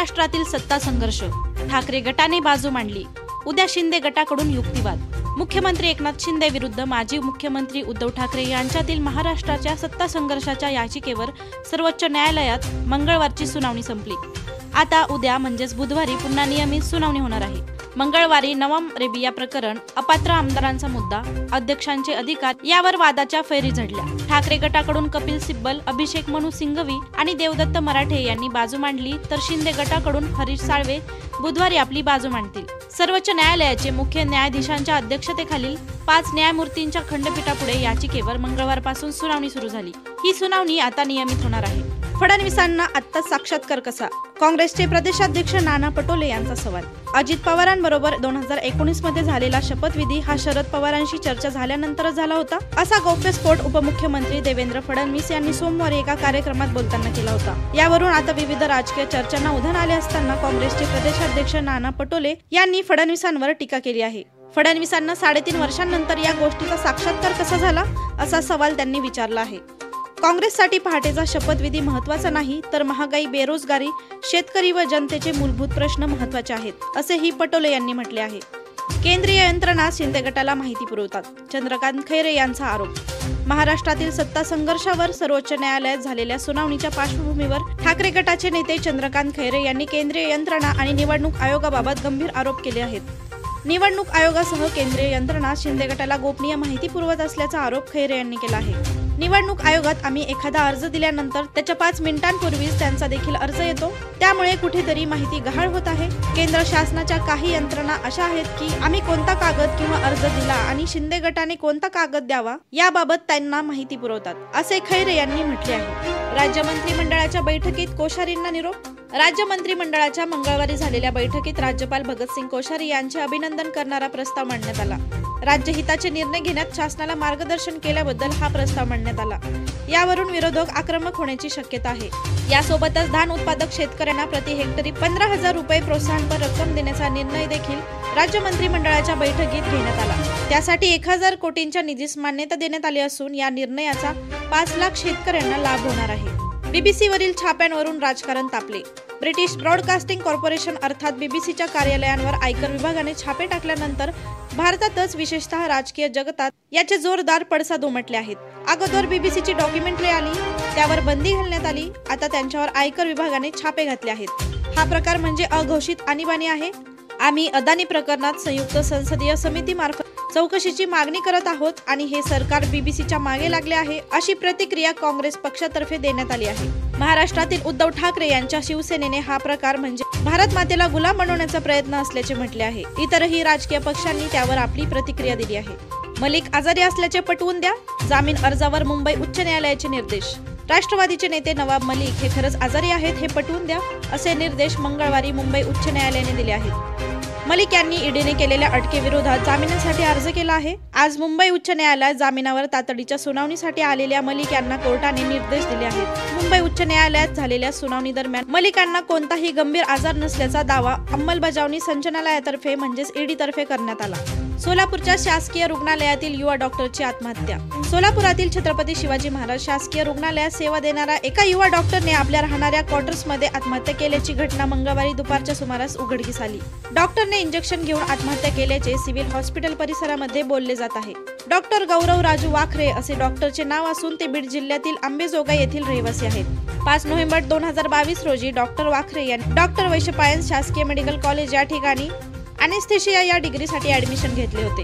महाराष्ट्रातील सत्ता संघर्ष, ठाकरे गटाने बाजू मांडली. उद्या शिंदे गटाकडून युक्तिवाद. मुख्यमंत्री एकनाथ शिंदे विरुद्ध माजी मुख्यमंत्री उद्धव ठाकरे यांच्यातील महाराष्ट्राच्या सत्ता संघर्षाच्या याचिकेवर सर्वोच्च न्यायालयात मंगळवारची सुनावणी संपली. आता उद्या म्हणजेच बुधवारी पुन्हा नियमित सुनावणी होणार आहे. मंगळवारी नवम रेबिया प्रकरण, अपात्र आमदारांचा मुद्दा, अध्यक्षांचे अधिकार यावर वादाच्या फैरी झडल्या. ठाकरे गटाकडून कपिल सिब्बल, अभिषेक मनु सिंघवी आणि देवदत्त मराठे यांनी बाजू मांडली, तर शिंदे गटाकडून हरीश साळवे बुधवारी आपली बाजू मांडतील. सर्वोच्च न्यायालयाचे मुख्य न्यायाधीशांच्या अध्यक्षतेखालील 5 न्यायमूर्तींच्या खंडपीठापुढे याचिकेवर मंगळवारपासून सुनावणी सुरू झाली. ही सुनावणी आता नियमित होणार आहे. फडणवीसांना आत्ता साक्षात्कार कसा? काँग्रेसचे प्रदेशाध्यक्ष नाना पटोले यांचा सवाल. अजित पवारांबरोबर 2019 मध्ये झालेला शपथविधी हा शरद पवारांशी चर्चा झाल्यानंतरच झाला होता, असा गौप्यस्फोट उपमुख्यमंत्री देवेंद्र फडणवीस यांनी सोमवारी एका कार्यक्रमात बोलताना केला होता. यावरून आता विविध राजकीय चर्चांना उधाण आले असताना काँग्रेसचे प्रदेशाध्यक्ष नाना पटोले यांनी फडणवीसांवर टीका केली आहे. फडणवीसांना 3.5 वर्षांनंतर या गोष्टीचा साक्षात्कार कसा झाला, असा सवाल त्यांनी विचारला आहे. काँग्रेससाठी पहाटेचा शपथविधी महत्त्वाचा नाही, तर महागाई, बेरोजगारी, शेतकरी व जनतेचे मूलभूत प्रश्न महत्त्वाचे आहेत, असेही पटोले यांनी म्हटले आहे. केंद्रीय यंत्रणा शिंदे गटाला माहिती पुरवतात, चंद्रकांत खैरे यांचा आरोप. महाराष्ट्रातील सत्ता संघर्षावर सर्वोच्च न्यायालयात झालेल्या सुनावणीच्या पार्श्वभूमीवर ठाकरे गटाचे नेते चंद्रकांत खैरे यांनी केंद्रीय यंत्रणा आणि निवडणूक आयोगाबाबत गंभीर आरोप केले आहेत. निवडणूक आयोगासह केंद्रीय यंत्रणा शिंदे गटाला गोपनीय माहिती पुरवत असल्याचा आरोप खैरे यांनी केला आहे. निवडणूक आयोगात आम्ही एखादा अर्ज दिल्यानंतर त्याच्या 5 मिनिटांपूर्वीच त्यांचा देखील अर्ज येतो, त्यामुळे कुठेतरी माहिती गहाळ होत आहे. केंद्र शासनाच्या काही यंत्रणा अशा आहेत की आम्ही कोणता कागद किंवा अर्ज दिला आणि शिंदे गटाने कोणता कागद द्यावा याबाबत त्यांना माहिती पुरवतात, असे खैरे यांनी म्हटले आहे. राज्य मंत्रिमंडळाच्या बैठकीत कोश्यारींना निरोप. राज्य मंत्रिमंडळाच्या मंगळवारी झालेल्या बैठकीत राज्यपाल भगतसिंग कोश्यारी यांचे अभिनंदन करणारा प्रस्ताव मांडण्यात आला. राज्यहिताचे निर्णय घेण्यात शासनाला मार्गदर्शन केल्याबद्दल हा प्रस्ताव मांडण्यात आला. यावरून विरोधक आक्रमक होण्याची शक्यता आहे. यासोबतच धान उत्पादक शेतकऱ्यांना प्रति हेक्टरी 15,000 रुपये प्रोत्साहनपर रक्कम देण्याचा निर्णय देखील राज्य मंत्रिमंडळाच्या बैठकीत घेण्यात आला. त्यासाठी 1000 कोटींच्या निधीस मान्यता देण्यात आली असून या निर्णयाचा 5 लाख शेतकऱ्यांना लाभ होणार आहे. बीबीसीवरील छाप्यांवरून राजकारण तापले. ब्रिटिश ब्रॉडकास्टिंग कॉर्पोरेशन अर्थात बीबीसीच्या कार्यालयांवर आयकर विभागाने छापे टाकल्यानंतर भारतातच विशेषतः राजकीय जगतात याचे जोरदार पडसाद उमटले आहेत. अगोदर बीबीसीची डॉक्युमेंटरी आली, त्यावर बंदी घालण्यात आली. आता त्यांच्यावर आयकर विभागाने छापे घातले आहेत. हा प्रकार म्हणजे अघोषित आणीबाणी आहे. आम्ही अदानी प्रकरणात संयुक्त संसदीय समितीमार्फत चौकशीची मागणी करत आहोत आणि हे सरकार बीबीसीच्या मागे लागले आहे, अशी प्रतिक्रिया काँग्रेस पक्षातर्फे देण्यात आली आहे. महाराष्ट्रातील उद्धव ठाकरे यांच्या शिवसेनेने हा प्रकार म्हणजे भारत मातेला गुलाम बनवण्याचा प्रयत्न असल्याचे म्हटले आहे. इतरही राजकीय पक्षांनी त्यावर आपली प्रतिक्रिया दिली आहे. मलिक आजारी असल्याचे पटवून द्या. जामीन अर्जावर मुंबई उच्च न्यायालयाचे निर्देश. राष्ट्रवादीचे नेते नवाब मलिक हे खरंच आजारी आहेत हे पटवून द्या, असे निर्देश मंगळवारी मुंबई उच्च न्यायालयाने दिले आहेत. मलिक यांनी ईडीने केलेल्या अटकेविरोधात जामिनासाठी अर्ज केला आहे. आज मुंबई उच्च न्यायालयात जामिनावर तातडीच्या सुनावणीसाठी आलेल्या मलिक यांना कोर्टाने निर्देश दिले आहेत. मुंबई उच्च न्यायालयात झालेल्या सुनावणी दरम्यान मलिकांना कोणताही गंभीर आजार नसल्याचा दावा अंमलबजावणी संचालनालयातर्फे म्हणजेच ईडीतर्फे करण्यात आला. सोलापूरच्या शासकीय रुग्णालयातील युवा डॉक्टरची आत्महत्या. सोलापुरातील छत्रपती शिवाजी महाराज शासकीय रुग्णालयात सेवा देणारा एका युवा डॉक्टरने आपल्या राहणाऱ्या क्वार्टर्समध्ये आत्महत्या केल्याची घटना मंगळवारी दुपारच्या सुमारास उघडकीस आली. डॉक्टरने इंजेक्शन घेऊन आत्महत्या केल्याचे सिव्हिल हॉस्पिटल परिसरामध्ये बोलले जात आहे. डॉक्टर गौरव राजू वाखरे असे डॉक्टरचे नाव असून ते बीड जिल्ह्यातील अंबेजोगाई येथील रहिवासी आहेत. 5 नोव्हेंबर 2022 रोजी डॉक्टर वाखरे यांनी डॉक्टर वैशंपायन शासकीय मेडिकल कॉलेज या ठिकाणी अनेस्थेशिया या डिग्रीसाठी ऍडमिशन घेतले होते.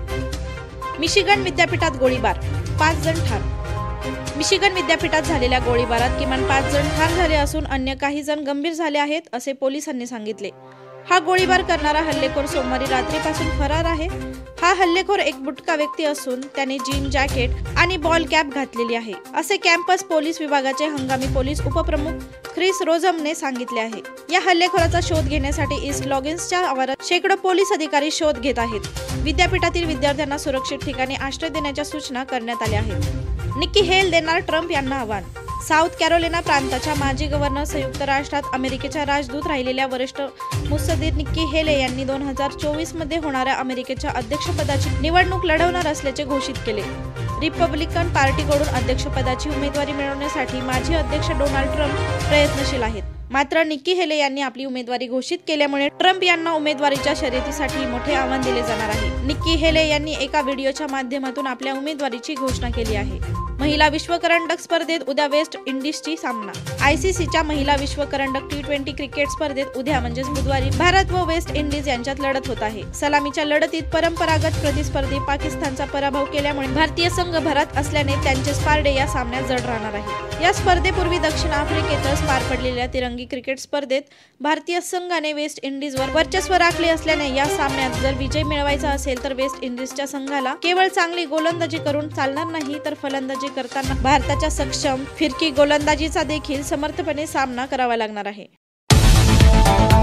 मिशिगन विद्यापीठात गोळीबार, 5 जण ठार. मिशिगन विद्यापीठात झालेल्या गोळीबारात किमान 5 जण ठार झाले असून अन्य काही जण गंभीर झाले आहेत, असे पोलिसांनी सांगितले. हा गोळीबार करणारा हल्लेखोर सोमवारी रात्रीपासून फरार आहे. हा हल्लेखोर एक बुटका व्यक्ती असून त्याने जीन जॅकेट आणि बॉल कॅप घातलेली आहे, असे कॅम्पस पोलीस विभागाचे हंगामी पोलीस उपप्रमुख ख्रिस रोझमने सांगितले आहे. या हल्लेखोराचा शोध घेण्यासाठी ईस्ट लॉगिन्सच्या आवारात शेकडो पोलीस अधिकारी शोध घेत आहेत. विद्यापीठातील विद्यार्थ्यांना सुरक्षित ठिकाणी आश्रय देण्याच्या सूचना करण्यात आल्या आहेत. निक्की हेल देणार ट्रम्प यांना आव्हान. साऊथ कॅरोलिना प्रांताच्या माजी गव्हर्नर, संयुक्त राष्ट्रात अमेरिकेच्या राजदूत राहिलेल्या वरिष्ठ मुत्सद्दीर निक्की हेले यांनी 2024 मध्ये होणाऱ्या अमेरिकेच्या अध्यक्षपदाची निवडणूक लढवणार असल्याचे घोषित केले. रिपब्लिकन पार्टीकडून अध्यक्षपदाची उमेदवारी मिळवण्यासाठी माजी अध्यक्ष डोनाल्ड ट्रम्प प्रयत्नशील आहेत. मात्र निक्की हेले यांनी आपली उमेदवारी घोषित केल्यामुळे ट्रम्प यांना उमेदवारीच्या शर्यतीसाठी मोठे आव्हान दिले जाणार आहे। निक्की हेले यांनी एका व्हिडिओच्या माध्यमातून आपल्या उमेदवारीची घोषणा केली आहे। महिला विश्वकरंडक स्पर्धेत उद्या वेस्ट इंडिजची सामना। आयसीसीच्या महिला विश्वकरंडक T20 क्रिकेट स्पर्धेत उद्या म्हणजेच बुधवारी भारत व वेस्ट इंडिज यांच्यात लढत होत आहे। सलामीच्या लढतीत परंपरागत प्रतिस्पर्धी पाकिस्तानचा पराभव केल्यामुळे भारतीय संघ भरात असल्याने त्यांचे स्पार्डे या सामन्यात जड राहणार आहे। या स्पर्धेपूर्वी दक्षिण आफ्रिकेतच पार पडलेल्या तिरंगी क्रिकेट स्पर्धेत भारतीय संघाने वेस्ट इंडिजवर वर्चस्व राखले असल्याने या सामन्यात जर विजय मिळवायचा असेल तर वेस्ट इंडिजच्या संघाला केवळ चांगली गोलंदाजी करून चालणार नाही तर फलंदाजी करताना भारताच्या सक्षम फिरकी गोलंदाजीचा देखील समर्थपणे सामना करावा लागणार आहे।